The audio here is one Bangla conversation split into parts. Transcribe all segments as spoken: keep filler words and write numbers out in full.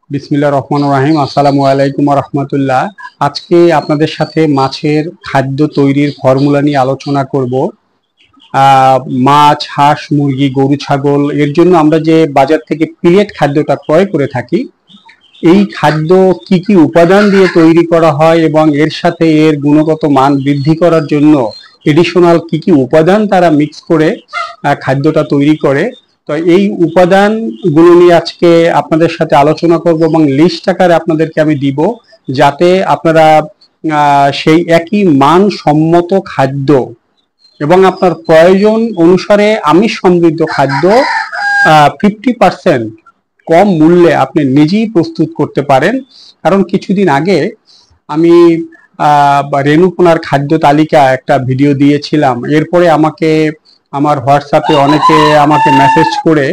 বিসমিল্লাহির রহমানির রহিম। আসসালামু আলাইকুম ওয়া রাহমাতুল্লাহ। আজকে আপনাদের সাথে মাছের খাদ্য তৈরির ফর্মুলা নিয়ে আলোচনা করব। আহ, মাছ, হাঁস, মুরগি, গরু, ছাগল এর জন্য আমরা যে বাজার থেকে পিলেট খাদ্যটা ক্রয় করে থাকি, এই খাদ্য কি কি উপাদান দিয়ে তৈরি করা হয় এবং এর সাথে এর গুণগত মান বৃদ্ধি করার জন্য এডিশনাল কি কি উপাদান তারা মিক্স করে আহ, খাদ্যটা তৈরি করে। তো এই উপাদানগুলো নিয়ে আজকে আপনাদের সাথে আলোচনা করব এবং লিস্ট আকারে আপনাদেরকে আমি দিব, যাতে আপনারা আহ, সেই একই মানসম্মত খাদ্য এবং আপনার প্রয়োজন অনুসারে আমিষ সমৃদ্ধ খাদ্য ফিফটি পার্সেন্ট কম মূল্যে আপনি নিজেই প্রস্তুত করতে পারেন। কারণ কিছুদিন আগে আমি রেণুপোনার খাদ্য তালিকা একটা ভিডিও দিয়েছিলাম, এরপরে আমাকে আমার হোয়াটসঅ্যাপে অনেকে আমাকে মেসেজ করে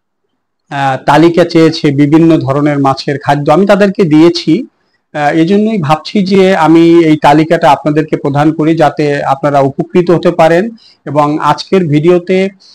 তালিকা চেয়েছে বিভিন্ন ধরনের মাছের খাদ্য, আমি তাদেরকে দিয়েছি। এই জন্যই ভাবছি যে আমি এই তালিকাটা আপনাদেরকে প্রদান করি, যাতে আপনারা উপকৃত হতে পারেন। এবং আজকের ভিডিওতে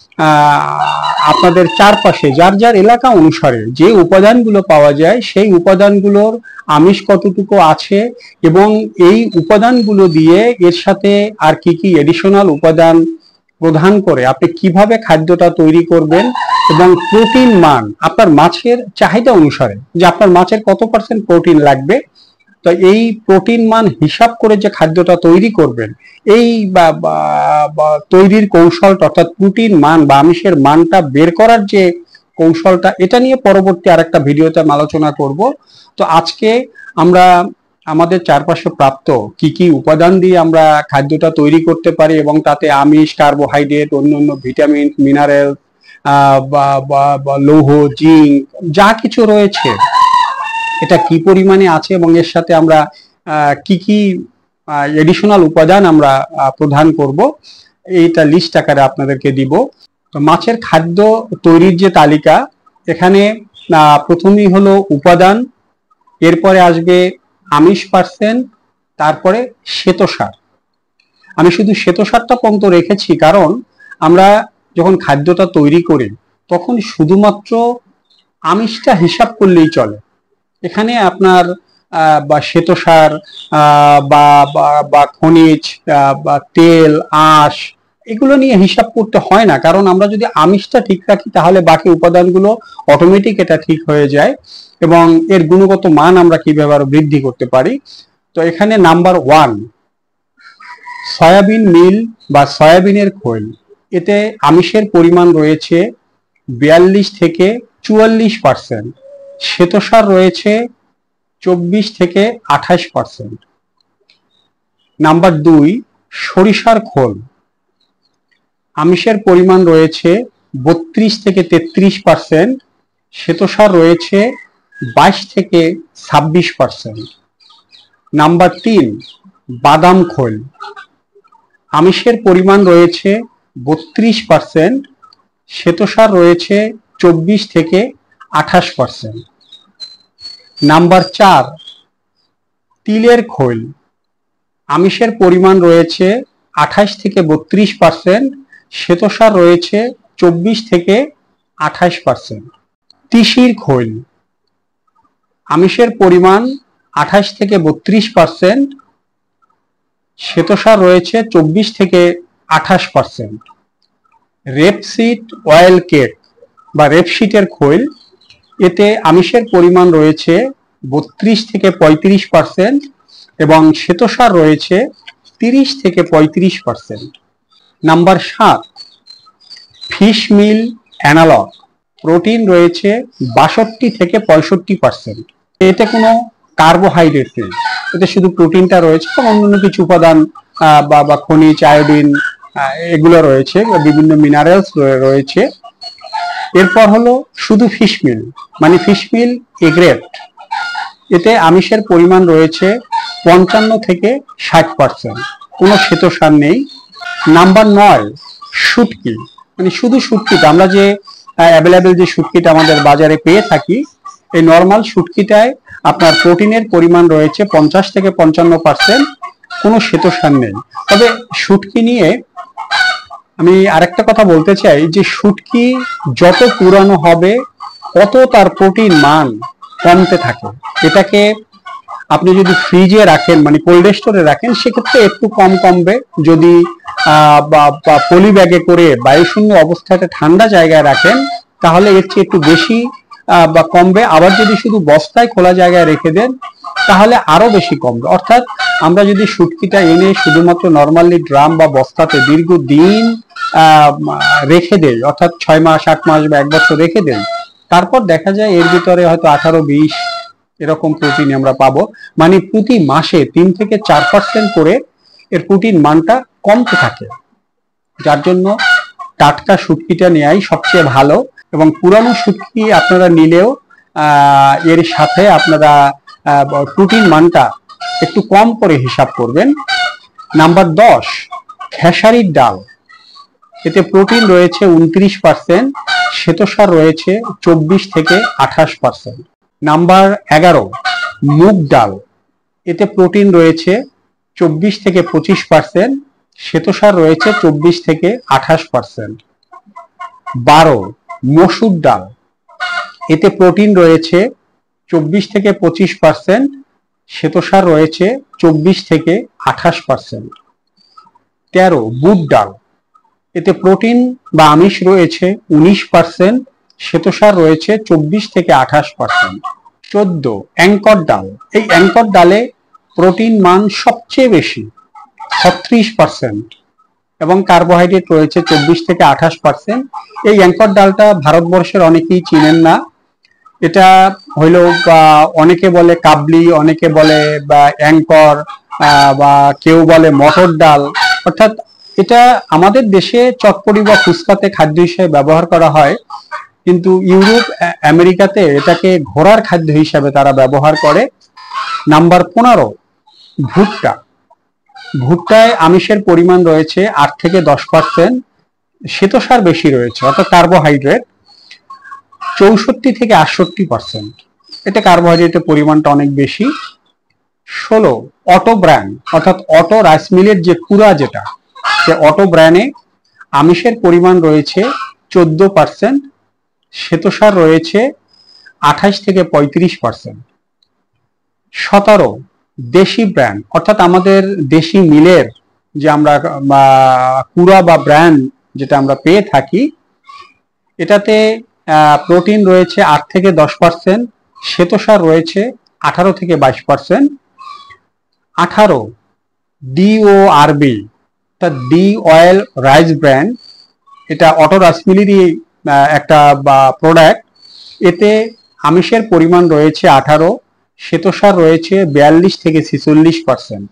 আপনাদের চারপাশে যার যার এলাকা অনুসারে যে উপাদানগুলো পাওয়া যায়, সেই উপাদানগুলোর আমিষ কতটুকু আছে এবং এই উপাদানগুলো দিয়ে এর সাথে আর কি কি এডিশনাল উপাদান প্রদান করে আপনি কিভাবে খাদ্যটা তৈরি করবেন এবং প্রোটিন মান আপনার মাছের চাহিদা অনুসারে, যে আপনার মাছের কত পার্সেন্ট প্রোটিন লাগবে, তো এই প্রোটিন মান হিসাব করে যে খাদ্যটা তৈরি করবেন, এই তৈরির কৌশলটা অর্থাৎ প্রোটিন মান বা আমিষের মানটা বের করার যে কৌশলটা, এটা নিয়ে পরবর্তী আরেকটা ভিডিওতে আমি আলোচনা করব। তো আজকে আমরা আমাদের চারপাশে প্রাপ্ত কি কি উপাদান দিয়ে আমরা খাদ্যটা তৈরি করতে পারি এবং তাতে আমিষ, কার্বোহাইড্রেট, অন্যান্য ভিটামিন, মিনারেল বা লৌহ, জিঙ্ক যা কিছু রয়েছে এটা কি পরিমাণে আছে এবং এর সাথে আমরা কি কি এডিশনাল উপাদান আমরা প্রদান করব, এইটা লিস্ট আকারে আপনাদেরকে দিব। তো মাছের খাদ্য তৈরির যে তালিকা, এখানে প্রথমেই হলো উপাদান, এরপরে আসবে আমিষ পার্সেন্ট, তারপরে শ্বেতসার। আমি শুধু শ্বেতসারটা পর্যন্ত রেখেছি কারণ আমরা যখন খাদ্যটা তৈরি করি তখন শুধুমাত্র আমিষটা হিসাব করলেই চলে। এখানে আপনার বা শ্বেতসার বা বা খনিজ বা তেল, আঁশ এগুলো নিয়ে হিসাব করতে হয় না, কারণ আমরা যদি আমিষটা ঠিক রাখি তাহলে বাকি উপাদানগুলো অটোমেটিক এটা ঠিক হয়ে যায় এবং এর গুণগত মান আমরা কিভাবে আরো বৃদ্ধি করতে পারি। তো এখানে নাম্বার ওয়ান, সয়াবিন মিল বা সয়াবিনের খোল। এতে আমিষের পরিমাণ রয়েছে বিয়াল্লিশ থেকে চুয়াল্লিশ পার্সেন্ট, শ্বেতসার রয়েছে চব্বিশ থেকে আঠাশ পার্সেন্ট। নাম্বার দুই, সরিষার খোল। আমিষের পরিমাণ রয়েছে বত্রিশ থেকে তেত্রিশ পার্সেন্ট, শ্বেতসার রয়েছে বাইশ থেকে ছাব্বিশ পার্সেন্ট। নাম্বার তিন, বাদাম খোল। আমিষের পরিমাণ রয়েছে বত্রিশ পার্সেন্ট, শ্বেতসার রয়েছে চব্বিশ থেকে আঠাশ পার্সেন্ট। নাম্বার চার, তিলের খোল। আমিষের পরিমাণ রয়েছে আঠাশ থেকে বত্রিশ পার্সেন্ট, শ্বেতসার রয়েছে চব্বিশ থেকে আঠাশ পার্সেন্ট। তিসির খোল। আমিষের পরিমাণ আঠাশ থেকে বত্রিশ পার্সেন্ট, শ্বেতসার রয়েছে চব্বিশ থেকে আঠাশ পার্সেন্ট। রেপসিড অয়েল কেক বা রেপসিটের খোল। এতে আমিষের পরিমাণ রয়েছে বত্রিশ থেকে পঁয়ত্রিশ পার্সেন্ট এবং শ্বেতসার রয়েছে তিরিশ থেকে পঁয়ত্রিশ পার্সেন্ট। নাম্বার সাত, ফিশ মিল অ্যানালগ। প্রোটিন রয়েছে বাষট্টি থেকে পঁয়ষট্টি পার্সেন্ট। এতে কোনো কার্বোহাইড্রেট নেই, এতে শুধু প্রোটিনটা রয়েছে এবং অন্যান্য কিছু উপাদান বা খনিজ, আয়োডিন এগুলো রয়েছে, বিভিন্ন মিনারেলস রয়েছে। এরপর হলো শুধু ফিশ মিল মানে ফিশ মিল এ গ্রেড। এতে আমিষের পরিমাণ রয়েছে পঞ্চান্ন থেকে ষাট পার্সেন্ট, কোনো শ্বেতসার নেই। নাম্বার নয়, শুটকি মানে শুধু শুটকিটা, আমরা যে অ্যাভেলেবেল যে শুটকিটা আমাদের বাজারে পেয়ে থাকি, এই নর্মাল শুটকিটায় আপনার প্রোটিনের পরিমাণ রয়েছে পঞ্চাশ থেকে পঞ্চান্ন পার্সেন্ট, কোনো শ্বেতসার নেই। তবে শুটকি নিয়ে আমি আরেকটা কথা বলতে চাই যে শুটকি যত পুরানো হবে তত তার প্রোটিন মান কমতে থাকে। এটাকে আপনি যদি ফ্রিজে রাখেন মানে কোল্ড স্টোরে রাখেন সেক্ষেত্রে একটু কম কমবে। যদি বা পলি ব্যাগে করে বায়ুশূন্য অবস্থাতে ঠান্ডা জায়গায় রাখেন তাহলে এর চেয়ে একটু বেশি বা কমবে। আবার যদি শুধু বস্তায় খোলা জায়গায় রেখে দেন তাহলে আরো বেশি কমবে। অর্থাৎ আমরা যদি শুটকিটা এনে শুধুমাত্র নর্মালি ড্রাম বা বস্তাতে দীর্ঘদিন রেখে দেই, অর্থাৎ ছয় মাস আট মাস বা এক বছর রেখে দেন, তারপর দেখা যায় এর ভিতরে হয়তো আঠারো বিশ এরকম প্রোটিন আমরা পাবো। মানে প্রতি মাসে তিন থেকে চার পার্সেন্ট করে এর প্রোটিন মানটা কমতে থাকে। যার জন্য টাটকা শুটকিটা নেওয়াই সবচেয়ে ভালো। এবং পুরানো শুটকি আপনারা নিলেও এর সাথে আপনারা প্রোটিন মানটা একটু কম করে হিসাব করবেন। নাম্বার দশ, খেসারির ডাল। এতে প্রোটিন রয়েছে উনত্রিশ পার্সেন্ট, শ্বেতসার রয়েছে চব্বিশ থেকে আঠাশ পার্সেন্ট। নাম্বার এগারো, মুগ ডাল। এতে প্রোটিন রয়েছে চব্বিশ থেকে পঁচিশ পার্সেন্ট, শ্বেতসার রয়েছে চব্বিশ থেকে আঠাশ পার্সেন্ট। বারো, মসুর ডাল। এতে প্রোটিন রয়েছে চব্বিশ থেকে পঁচিশ পার্সেন্ট, শ্বেতসার রয়েছে চব্বিশ থেকে আঠাশ পার্সেন্ট। তেরো, বুট ডাল। এতে প্রোটিন বা আমিষ রয়েছে উনিশ পার্সেন্ট, শ্বেতসার রয়েছে চব্বিশ থেকে আঠাশ পার্সেন্ট। চোদ্দ, অ্যাঙ্কর ডাল। এই অ্যাঙ্কর ডালে প্রোটিন মান সবচেয়ে বেশি, ছত্রিশ পার্সেন্ট, এবং কার্বোহাইড্রেট রয়েছে চব্বিশ থেকে আঠাশ পার্সেন্ট। এই অ্যাঙ্কর ডালটা ভারতবর্ষের অনেকেই চিনেন না। এটা হইল অনেকে বলে কাবলি, অনেকে বলে বা অ্যাঙ্কর, বা কেউ বলে মটর ডাল। অর্থাৎ এটা আমাদের দেশে চটপটি বা ফুচকাতে খাদ্য হিসেবে ব্যবহার করা হয়, কিন্তু ইউরোপ আমেরিকাতে এটাকে ঘোড়ার খাদ্য হিসাবে তারা ব্যবহার করে। নাম্বার পনেরো, ভুট্টা। ভুট্টায় আমিষের পরিমাণ রয়েছে আট থেকে দশ পার্সেন্ট, শ্বেতসার বেশি রয়েছে, অর্থাৎ কার্বোহাইড্রেট চৌষট্টি থেকে আটষট্টি পার্সেন্ট। এটা কার্বোহাইড্রেটের পরিমাণটা অনেক বেশি। ষোলো, অটো ব্র্যান, অর্থাৎ অটো রাইস মিলের যে কুড়া, যেটা সে অটো ব্র্যানে আমিষের পরিমাণ রয়েছে চোদ্দ পার্সেন্ট, শ্বেতসার রয়েছে আঠাশ থেকে পঁয়ত্রিশ পার্সেন্ট। সতেরো, দেশি ব্র্যান্ড, অর্থাৎ আমাদের দেশি মিলের যে আমরা কুড়া বা ব্র্যান্ড যেটা আমরা পেয়ে থাকি, এটাতে প্রোটিন রয়েছে আট থেকে দশ পার্সেন্ট, শ্বেতসার রয়েছে আঠারো থেকে বাইশ পার্সেন্ট। আঠারো, ডিওআরবি, অর্থাৎ ডি অয়েল রাইস ব্র্যান্ড। এটা অটো রাইস মিলেরই একটা প্রোডাক্ট। এতে আমিষের পরিমাণ রয়েছে আঠারো, শ্বেতসার রয়েছে বিয়াল্লিশ থেকে ছেচল্লিশ পার্সেন্ট।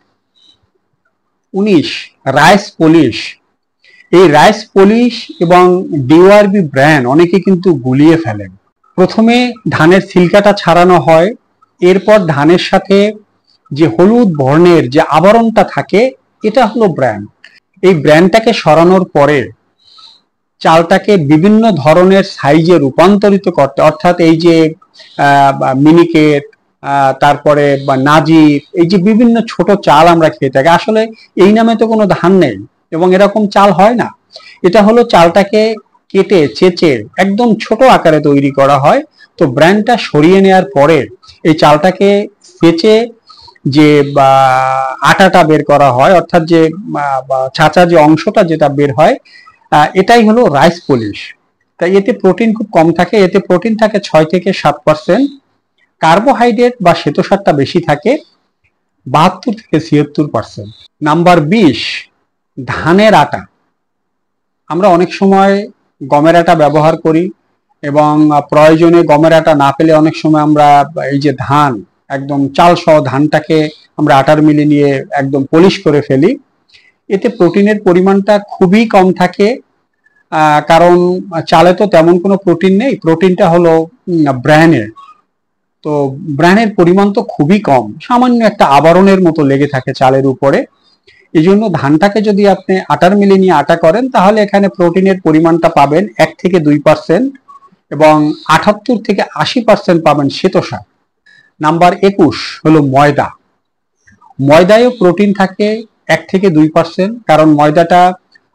উনিশ, রাইস পলিশ। এই রাইস পলিশ এবং ডিওআরবি ব্র্যান্ড অনেকে কিন্তু গুলিয়ে ফেলেন। প্রথমে ধানের ছিলকাটা ছাড়ানো হয়, এরপর ধানের সাথে যে হলুদ বর্ণের যে আবরণটা থাকে এটা হলো ব্র্যান্ড। এই ব্র্যান্ডটাকে সরানোর পরে চালটাকে বিভিন্ন ধরনের সাইজে রূপান্তরিত করতে, অর্থাৎ এই যে মিনিকেট, তারপরে বা নাজির, এই যে বিভিন্ন ছোট চাল আমরা খেয়ে থাকি, আসলে এই নামে তো কোনো ধান নেই এবং এরকম চাল হয় না। এটা হলো চালটাকে কেটে চেঁচে একদম ছোট আকারে তৈরি করা হয়। তো ব্র্যান্ডটা সরিয়ে নেওয়ার পরে এই চালটাকে চেঁচে যে বা আটাটা বের করা হয়, অর্থাৎ যে ছাঁচা যে অংশটা যেটা বের হয়, এটাই হলো রাইস পলিশ। তাই এতে প্রোটিন খুব কম থাকে। এতে প্রোটিন থাকে ছয় থেকে সাত পার্সেন্ট, কার্বোহাইড্রেট বা শ্বেতসারটা বেশি থাকে বাহাত্তর থেকে ছিয়াত্তর পার্সেন্ট। নাম্বার বিশ, ধানের আটা। আমরা অনেক সময় গমের আটা ব্যবহার করি এবং প্রয়োজনে গমের আটা না পেলে অনেক সময় আমরা এই যে ধান একদম চাল সহ ধানটাকে আমরা আটার মিলে নিয়ে একদম পলিশ করে ফেলি। এতে প্রোটিনের পরিমাণটা খুবই কম থাকে, কারণ চালে তো তেমন কোনো প্রোটিন নেই, প্রোটিনটা হলো ব্র্যানের। তো ব্র্যানের পরিমাণ তো খুবই কম, সামান্য একটা আবরণের মতো লেগে থাকে চালের উপরে। এই জন্য ধানটাকে যদি আপনি আটার মিলে নিয়ে আটা করেন তাহলে এখানে প্রোটিনের পরিমাণটা পাবেন এক থেকে দুই পার্সেন্ট এবং আটাত্তর থেকে আশি পার্সেন্ট পাবেন শ্বেতসার। নাম্বার একুশ হলো ময়দা। ময়দায়ও প্রোটিন থাকে এক থেকে দুই পার্সেন্ট, কারণ ময়দাটা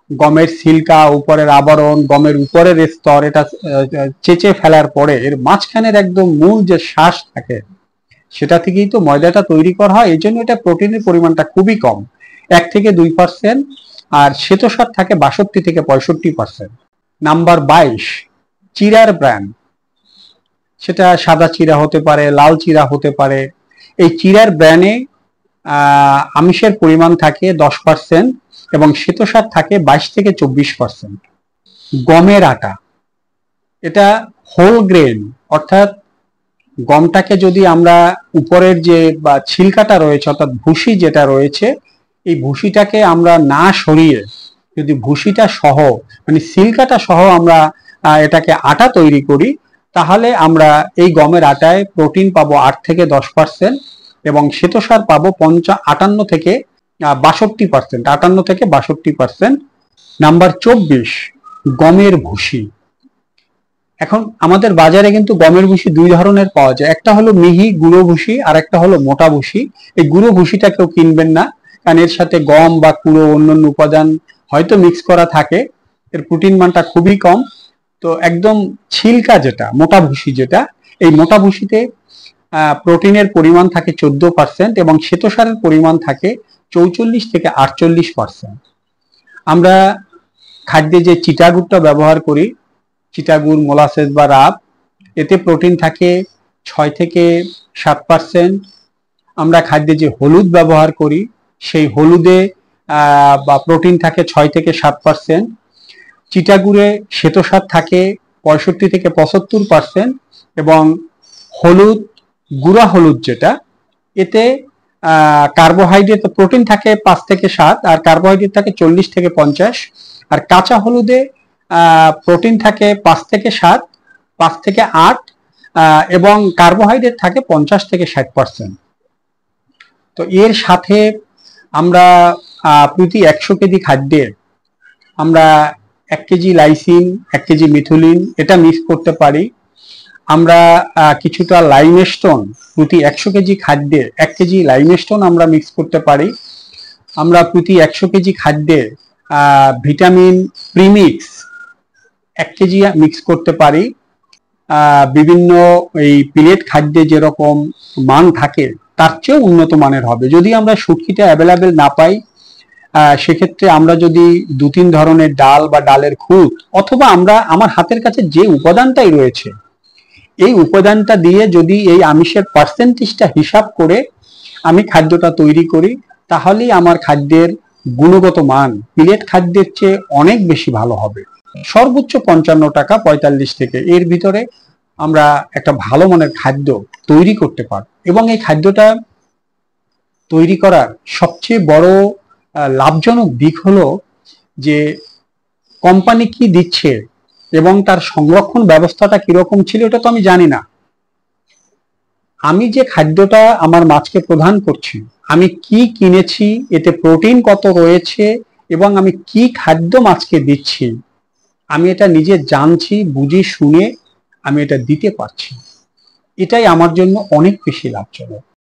গমের সিল্কা, উপরের আবরণ, গমের উপরের স্তর, এটা চেঁচে ফেলার পরে এর মাঝখানের একদম মূল যে শ্বাস থাকে সেটা থেকেই তো ময়দাটা তৈরি করা হয়। এই জন্য এটা প্রোটিনের পরিমাণটা খুবই কম, এক থেকে দুই পার্সেন্ট, আর শ্বেতসার থাকে বাষট্টি থেকে পঁয়ষট্টি পার্সেন্ট। নাম্বার বাইশ, চিরার ব্র্যান্ড। সেটা সাদা চিরা হতে পারে, লাল চিরা হতে পারে। এই চিরার ব্র্যান্ডে আমিষের পরিমাণ থাকে দশ পার্সেন্ট এবং শ্বেতসার থাকে বাইশ থেকে চব্বিশ পার্সেন্ট। গমের আটা, এটা হোল গ্রেন, অর্থাৎ গমটাকে যদি আমরা উপরের যে বা ছিলকাটা রয়েছে অর্থাৎ ভুসি যেটা রয়েছে, এই ভুসিটাকে আমরা না সরিয়ে যদি ভুসিটা সহ মানে সিল্কাটা সহ আমরা এটাকে আটা তৈরি করি, তাহলে আমরা এই গমের আটায় প্রোটিন পাবো আট থেকে দশ পার্সেন্ট এবং শ্বেতসার পাবো পঞ্চা আটান্ন থেকে বাষট্টি পার্সেন্ট আটান্ন থেকে বাষট্টি পার্সেন্ট। নাম্বার চব্বিশ, গমের ভুসি। এখন আমাদের বাজারে কিন্তু গমের ভুসি দুই ধরনের পাওয়া যায়, একটা হলো মিহি গুঁড়ো ভুসি আর একটা হলো মোটা ভুসি। এই গুঁড়ো ভুসিটা কেউ কিনবেন না, কারণ এর সাথে গম বা কুড়ো অন্যান্য উপাদান হয়তো মিক্স করা থাকে, এর প্রোটিন মানটা খুবই কম। তো একদম ছিলকা যেটা মোটা ভুসি, যেটা এই মোটা ভুসিতে প্রোটিনের পরিমাণ থাকে চোদ্দ পার্সেন্ট এবং শ্বেতসারের পরিমাণ থাকে চৌচল্লিশ থেকে আটচল্লিশ পার্সেন্ট। আমরা খাদ্যে যে চিটাগুড়টা ব্যবহার করি, চিটাগুড়, মোলাসেস বা রাব, এতে প্রোটিন থাকে ছয় থেকে সাত পার্সেন্ট। আমরা খাদ্যে যে হলুদ ব্যবহার করি সেই হলুদে বা প্রোটিন থাকে ছয় থেকে সাত পার্সেন্ট। চিটাগুড়ে শ্বেতসার থাকে পঁয়ষট্টি থেকে পঁচাত্তর পার্সেন্ট এবং হলুদ, গুঁড়া হলুদ যেটা, এতে কার্বোহাইড্রেট প্রোটিন থাকে পাঁচ থেকে সাত আর কার্বোহাইড্রেট থাকে চল্লিশ থেকে পঞ্চাশ। আর কাঁচা হলুদে প্রোটিন থাকে পাঁচ থেকে সাত, পাঁচ থেকে আট এবং কার্বোহাইড্রেট থাকে পঞ্চাশ থেকে ষাট পার্সেন্ট। তো এর সাথে আমরা প্রতি একশো কেজি খাদ্যে আমরা এক কেজি লাইসিন, এক কেজি মিথুলিন এটা মিক্স করতে পারি। আমরা কিছুটা লাইমস্টোন, প্রতি একশো কেজি খাদ্যে এক কেজি লাইমস্টোন আমরা মিক্স করতে পারি। আমরা প্রতি একশো কেজি খাদ্যে ভিটামিন প্রিমিক্স এক কেজি মিক্স করতে পারি। বিভিন্ন এই প্লেট খাদ্যে যেরকম মান থাকে তার চেয়েও উন্নত মানের হবে। যদি আমরা শুটকিটা অ্যাভেলেবেল না পাই, সেক্ষেত্রে আমরা যদি দু তিন ধরনের ডাল বা ডালের খুদ, অথবা আমরা আমার হাতের কাছে যে উপাদানটাই রয়েছে এই উপাদানটা দিয়ে যদি এই আমিষের পার্সেন্টেজটা হিসাব করে আমি খাদ্যটা তৈরি করি, তাহলেই আমার খাদ্যের গুণগত মান প্লেট খাদ্যের চেয়ে অনেক বেশি ভালো হবে। সর্বোচ্চ পঞ্চান্ন টাকা পঁয়তাল্লিশ থেকে এর ভিতরে আমরা একটা ভালো মানের খাদ্য তৈরি করতে পারব। এবং এই খাদ্যটা তৈরি করার সবচেয়ে বড় লাভজনক দিক হলো যে কোম্পানি কি দিচ্ছে এবং তার সংরক্ষণ ব্যবস্থাটা কিরকম ছিল এটা তো আমি জানি না। আমি যে খাদ্যটা আমার মাছকে প্রদান করছি, আমি কি কিনেছি, এতে প্রোটিন কত রয়েছে এবং আমি কি খাদ্য মাছকে দিচ্ছি, আমি এটা নিজে জানছি, বুঝে শুনে আমি এটা দিতে পারছি। এটাই আমার জন্য অনেক বেশি লাভজনক।